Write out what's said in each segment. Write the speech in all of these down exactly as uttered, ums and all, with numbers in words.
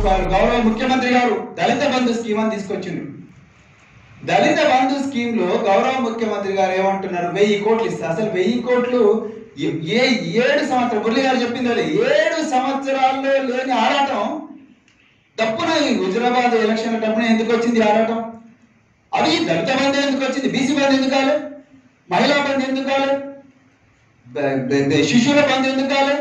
రూపాయలు గౌరవ ముఖ్యమంత్రి గారు దళిత బంధు స్కీమ్ అని తీసుకొచ్చింది. దళిత బంధు స్కీమ్ లో గౌరవ ముఖ్యమంత్రి గారు ఏమంటున్నారు, వెయ్యి కోట్లు ఇస్తారు. అసలు వెయ్యి కోట్లు ఏ ఏడు సంవత్సరాలు మురళి గారు చెప్పింది ఏడు సంవత్సరాల్లో లేని ఆరాటం తప్పున హుజురాబాద్ ఎలక్షన్ డబ్బున ఎందుకు వచ్చింది ఆరాటం? అవి దళిత బంధు ఎందుకు వచ్చింది? బీసీ బంధు ఎందుకు కాలే? మహిళా బంధు ఎందుకు కాలే? శిశువుల బంధు ఎందుకు కాలే?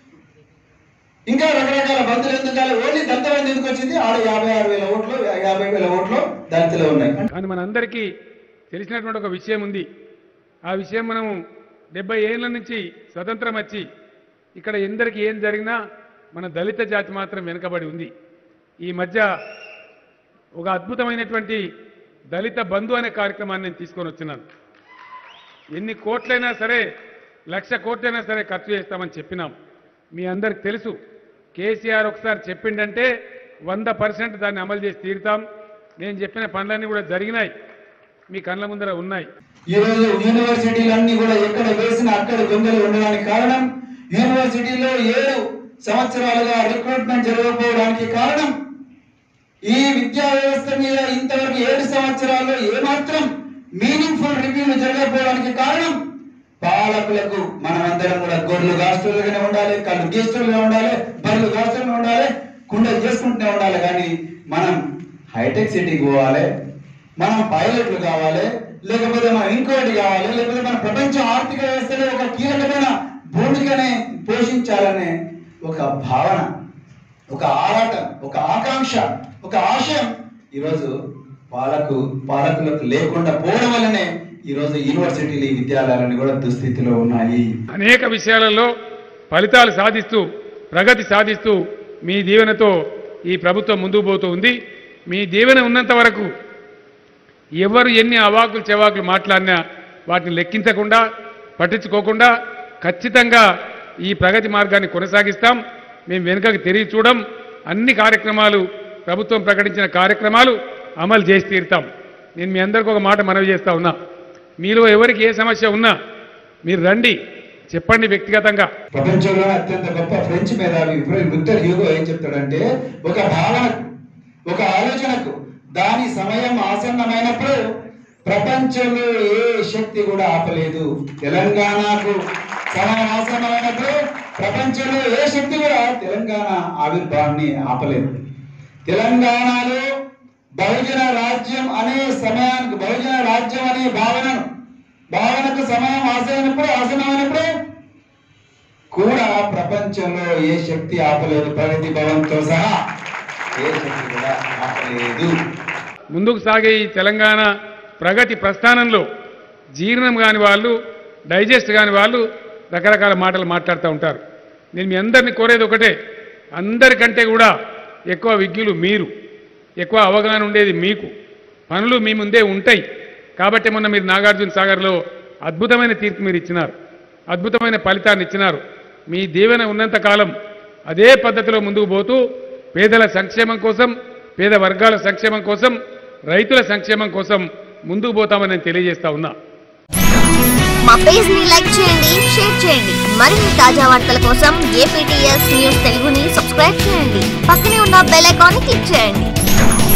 ఇంకా రకరకాల బంధువులు ఎందుకు కాలే? ఓన్లీ దళిత బంధు ఎందుకు వచ్చింది? ఆడ యాభై ఆరు వేల ఓట్లు యాభై వేల ఓట్లు దళితులు ఉన్నాయి. కానీ మనందరికీ తెలిసినటువంటి ఒక విషయం ఉంది. ఆ విషయం మనము డెబ్బై ఏళ్ళ నుంచి స్వతంత్రం వచ్చి ఇక్కడ ఎందరికి ఏం జరిగినా మన దళిత జాతి మాత్రం వెనుకబడి ఉంది. ఈ మధ్య ఒక అద్భుతమైనటువంటి దళిత బంధు అనే కార్యక్రమాన్ని నేను తీసుకొని వచ్చినాను. ఎన్ని కోట్లైనా సరే, లక్ష కోట్లైనా సరే ఖర్చు చేస్తామని చెప్పినాం. మీ అందరికి తెలుసు, కేసీఆర్ ఒకసారి చెప్పిండంటే వంద పర్సెంట్ దాన్ని అమలు చేసి తీరుతాం. నేను చెప్పిన పనులన్నీ కూడా జరిగినాయి, మీ కళ్ళ ముందర ఉన్నాయి. ఈరోజు యూనివర్సిటీలన్నీ కూడా ఎక్కడ వేసిన అక్కడ గొంగలు ఉండడానికి కారణం, యూనివర్సిటీలో ఏడు సంవత్సరాలుగా రిక్రూట్మెంట్ జరగకపోవడానికి కారణం, ఈ విద్యా వ్యవస్థ మీద ఇంతవరకు ఏడు సంవత్సరాల్లో ఏమాత్రం మీనింగ్ఫుల్ రివ్యూలు జరగకపోవడానికి కారణం పాలకులకు. మనమందరం కూడా గొర్రెలు గాస్తులుగానే ఉండాలి, కళ్ళు గేస్తులుగా ఉండాలి, బర్రెలు గాస్తులుగా ఉండాలి, కుండలు చేసుకుంటూనే ఉండాలి. కానీ మనం హైటెక్ సిటీకి పోవాలి, మనం పైలట్లు కావాలి, లేకపోతే మనం ఇంకోటి కావాలి, లేకపోతే మన ప్రపంచ ఆర్థిక వ్యవస్థలో ఒక కీలకమైన భూమికనే పోషించాలనే ఒక భావన, ఒక ఆరాటం, ఒక ఆకాంక్ష, ఒక ఆశయం ఈరోజు పాలకు పాలకులకు లేకుండా పోవడం వల్లనే ఈరోజు యూనివర్సిటీలు విద్యాలయాలన్నీ కూడా దుస్థితిలో ఉన్నాయి. అనేక విషయాలలో ఫలితాలు సాధిస్తూ ప్రగతి సాధిస్తూ మీ దీవెనతో ఈ ప్రభుత్వం ముందుకు పోతూ ఉంది. మీ దీవెన ఉన్నంత వరకు ఎవరు ఎన్ని అవాకులు చెవాకులు మాట్లాడినా వాటిని లెక్కించకుండా పట్టించుకోకుండా ఖచ్చితంగా ఈ ప్రగతి మార్గాన్ని కొనసాగిస్తాం. మేము వెనుకకి తిరిగి చూడం. అన్ని కార్యక్రమాలు, ప్రభుత్వం ప్రకటించిన కార్యక్రమాలు అమలు చేసి తీరుతాం. నేను మీ అందరికీ ఒక మాట మనవి చేస్తా ఉన్నా, మీలో ఎవరికి ఏ సమస్య ఉన్నా మీరు రండి, చెప్పండి వ్యక్తిగతంగా. ప్రపంచంలో అత్యంత గొప్ప ఫ్రెంచ్ మేధావి విక్టర్ హ్యూగో ఏం చెప్తాడంటే, ఒక భావనకు, ఒక ఆలోచనకు దాని సమయం ఆసన్నమైనప్పుడు ప్రపంచంలో ఏ శక్తి కూడా ఆపలేదు. తెలంగాణకు సమయం ఆసన్నమైనప్పుడు ప్రపంచంలో ఏ శక్తి కూడా తెలంగాణ ఆవిర్భావాన్ని ఆపలేదు. తెలంగాణలో బహుజన రాజ్యం అనే సమయానికి, బహుజన రాజ్యం అనే భావనను భావనకు సమయం ఆసైనప్పుడు ఆసనమైనప్పుడు కూడా ప్రపంచంలో ఏ శక్తి ఆపలేదు. ప్రగతి భవన్తో సహా ఏ శక్తి కూడా ఆపలేదు. ముందుకు సాగే ఈ తెలంగాణ ప్రగతి ప్రస్థానంలో జీర్ణం కాని వాళ్ళు, డైజెస్ట్ కాని వాళ్ళు రకరకాల మాటలు మాట్లాడుతూ ఉంటారు. నేను మీ అందరినీ కోరేది ఒకటే, అందరికంటే కూడా ఎక్కువ విజ్ఞులు మీరు, ఎక్కువ అవగాహన ఉండేది మీకు, పనులు మీ ముందే ఉంటాయి. కాబట్టి మొన్న మీరు నాగార్జున సాగర్లో అద్భుతమైన తీర్పు మీరు ఇచ్చినారు, అద్భుతమైన ఫలితాన్ని ఇచ్చినారు. మీ దీవెన ఉన్నంత కాలం అదే పద్ధతిలో ముందుకు పోతూ పేదల సంక్షేమం కోసం, పేద వర్గాల సంక్షేమం కోసం, రైతుల సంక్షేమం కోసం ముందుకు పోతామని నేను తెలియజేస్తా ఉన్నా. మా పేజ్ ని లైక్ చేయండి, షేర్ చేయండి. మరిన్ని తాజా వార్తల కోసం ఏపీటీఎస్ న్యూస్ తెలుగుని సబ్స్క్రైబ్ చేయండి. పక్కనే ఉన్న బెల్ ఐకాన్ ని క్లిక్ చేయండి.